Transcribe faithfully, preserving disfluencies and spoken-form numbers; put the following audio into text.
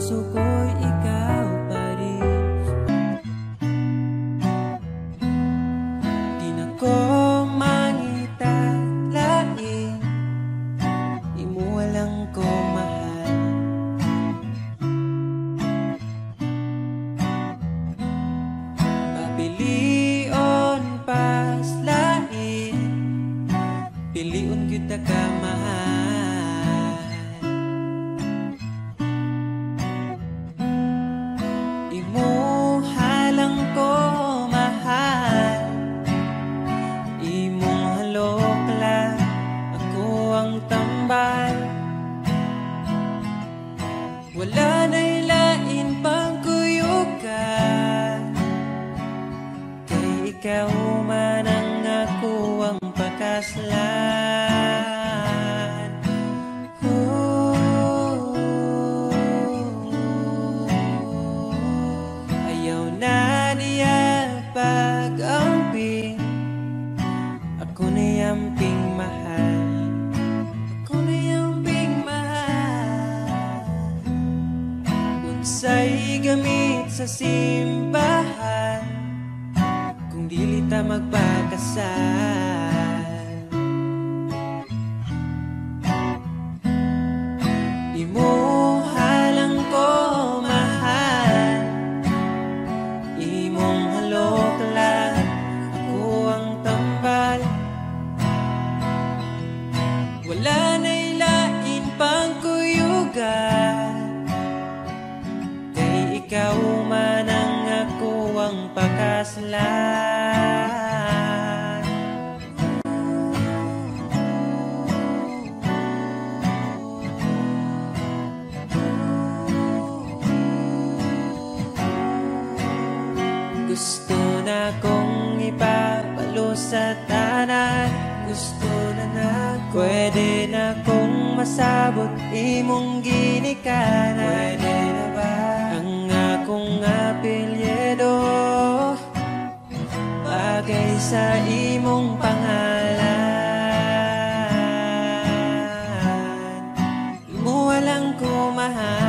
puso ko'y ikaw pa rin. Di na ko mangita lain, di mo walang ko mahal. Papilion pas lain, piliun kita ka mahal. Wala na'y lain pang kuyugan, kay ikaw man ang ako ang pakaslan. Oh, ayaw na niya pag-amping, ako na yamping mahal. Sa'y gamit sa simbahan, kung dili ta magpakasal. Di mo halang ko mahal, imong halok lang, ako ang tambal. Wala na'y lain pang kuyugan, ikaw man ang ako ang pakaslan. Gusto na kong ipapalo sa tanan, gusto na na pwede na kong masabot imong ginikanan. Pwede na ba kung apelyido bagay sa imong pangalan, di mo walang ko mahal.